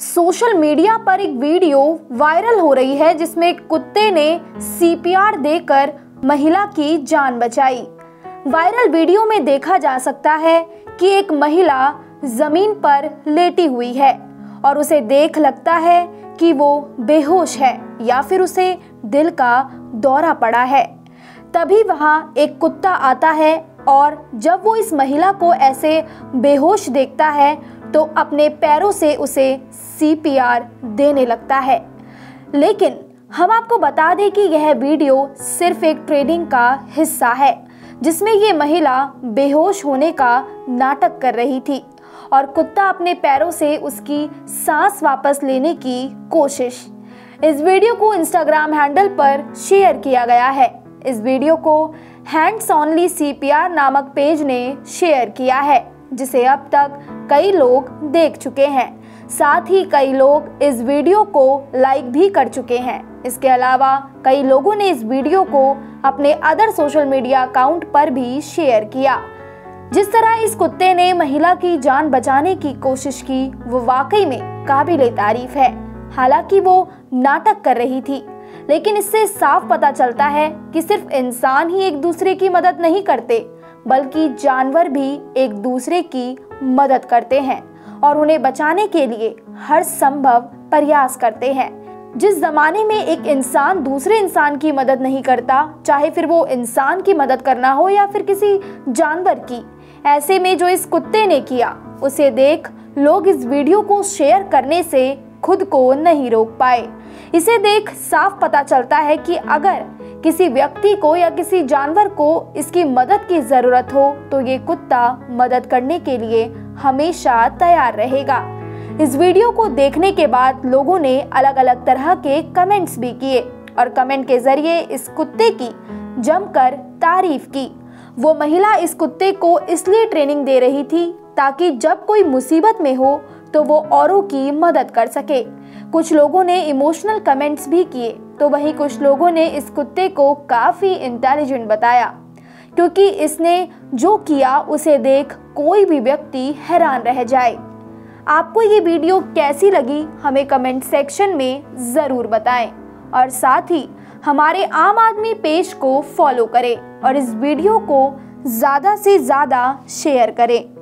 Social media पर एक video viral हो रही है जिसमें एक कुत्ते ने सीपीआर देकर महिला की जान बचाई। वायरल वीडियो में देखा जा सकता है कि एक महिला जमीन पर लेटी हुई है और उसे देख लगता है कि वो बेहोश है या फिर उसे दिल का दौरा पड़ा है। तभी वहां एक कुत्ता आता है और जब वो इस महिला को ऐसे बेहोश देखता है तो अपने पैरों से उसे सीपीआर देने लगता है। लेकिन हम आपको बता दें कि यह वीडियो सिर्फ एक ट्रेनिंग का हिस्सा है जिसमें ये महिला बेहोश होने का नाटक कर रही थी और कुत्ता अपने पैरों से उसकी सांस वापस लेने की कोशिश। इस वीडियो को इंस्टाग्राम हैंडल पर शेयर किया गया है। इस वीडियो को हैंड्स ओनली सीपीआर नामक पेज ने शेयर किया है जिसे अब तक कई लोग देख चुके हैं। साथ ही कई लोग इस वीडियो को लाइक भी कर चुके हैं। इसके अलावा कई लोगों ने इस वीडियो को अपने अदर सोशल मीडिया अकाउंट पर भी शेयर किया। जिस तरह इस कुत्ते ने महिला की जान बचाने की कोशिश की वो वाकई में काबिले तारीफ है। हालांकि वो नाटक कर रही थी, लेकिन इससे साफ पता चलता है कि सिर्फ इंसान ही एक दूसरे की मदद नहीं करते बल्कि जानवर भी एक दूसरे की मदद करते हैं और उन्हें बचाने के लिए हर संभव प्रयास करते हैं। जिस जमाने में एक इंसान दूसरे इंसान की मदद नहीं करता, चाहे फिर वो इंसान की मदद करना हो या फिर किसी जानवर की, ऐसे में जो इस कुत्ते ने किया उसे देख लोग इस वीडियो को शेयर करने से खुद को नहीं रोक पाए। इसे देख साफ पता चलता है कि अगर किसी व्यक्ति को या किसी जानवर को इसकी मदद की जरूरत हो तो ये कुत्ता मदद करने के लिए हमेशा तैयार रहेगा। इस वीडियो को देखने के बाद लोगों ने अलग अलग तरह के कमेंट्स भी किए और कमेंट के जरिए इस कुत्ते की जमकर तारीफ की। वो महिला इस कुत्ते को इसलिए ट्रेनिंग दे रही थी ताकि जब कोई मुसीबत में हो तो वो औरों की मदद कर सके। कुछ लोगों ने इमोशनल कमेंट्स भी किए तो वहीं कुछ लोगों ने इस कुत्ते को काफ़ी इंटेलिजेंट बताया, क्योंकि इसने जो किया उसे देख कोई भी व्यक्ति हैरान रह जाए। आपको ये वीडियो कैसी लगी हमें कमेंट सेक्शन में ज़रूर बताएं और साथ ही हमारे आम आदमी पेज को फॉलो करें और इस वीडियो को ज़्यादा से ज़्यादा शेयर करें।